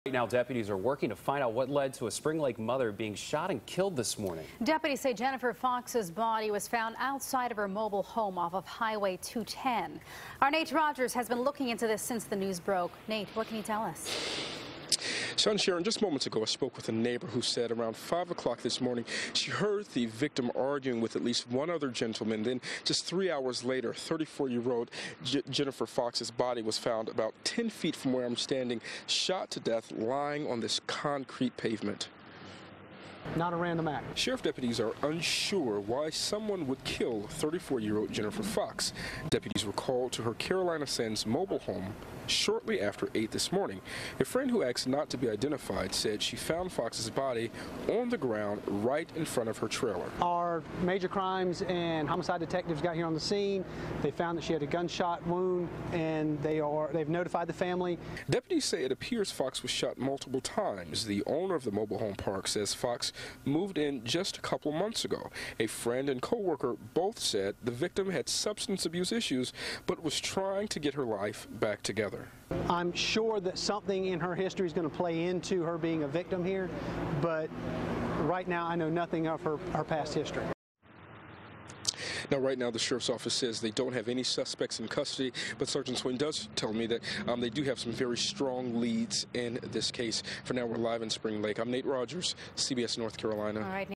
Right now, deputies are working to find out what led to a Spring Lake mother being shot and killed this morning. Deputies say Jennifer Fox's body was found outside of her mobile home off of Highway 210. Our Nate Rogers has been looking into this since the news broke. Nate, what can you tell us? Sean Sharon, just moments ago I spoke with a neighbor who said around 5 o'clock this morning she heard the victim arguing with at least one other gentleman. Then just 3 hours later, 34-year-old Jennifer Fox's body was found about 10 feet from where I'm standing, shot to death, lying on this concrete pavement. Not a random act. Sheriff deputies are unsure why someone would kill 34-year-old Jennifer Fox. Deputies were called to her Carolina Sands mobile home shortly after 8 this morning. A friend who asked not to be identified said she found Fox's body on the ground right in front of her trailer. Our major crimes and homicide detectives got here on the scene. They found that she had a gunshot wound, and they've notified the family. Deputies say it appears Fox was shot multiple times. The owner of the mobile home park says Fox moved in just a couple months ago. A friend and co-worker both said the victim had substance abuse issues but was trying to get her life back together. I'm sure that something in her history is going to play into her being a victim here, but right now I know nothing of her past history. Now, right now, the sheriff's office says they don't have any suspects in custody, but Sergeant Swain does tell me that they do have some very strong leads in this case. For now, we're live in Spring Lake. I'm Nate Rogers, CBS North Carolina. All right.